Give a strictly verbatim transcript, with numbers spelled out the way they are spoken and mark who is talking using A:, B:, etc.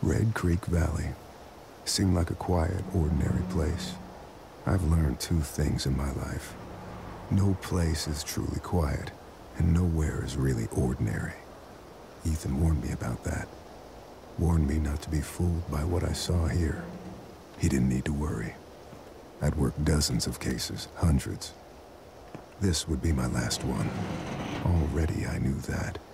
A: Red Creek Valley seemed like a quiet, ordinary place. I've learned two things in my life. No place is truly quiet, and nowhere is really ordinary. Ethan warned me about that. Warned me not to be fooled by what I saw here. He didn't need to worry. I'd worked dozens of cases, hundreds. This would be my last one. Already I knew that.